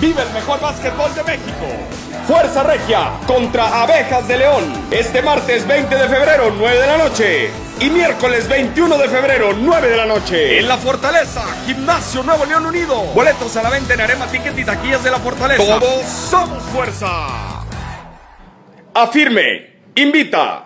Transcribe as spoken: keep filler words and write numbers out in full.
Vive el mejor básquetbol de México. Fuerza Regia contra Abejas de León. Este martes veinte de febrero, nueve de la noche. Y miércoles veintiuno de febrero, nueve de la noche. En La Fortaleza, Gimnasio Nuevo León Unido. Boletos a la venta en Arema Ticket y taquillas de La Fortaleza. Todos somos fuerza. Afirme. Invita.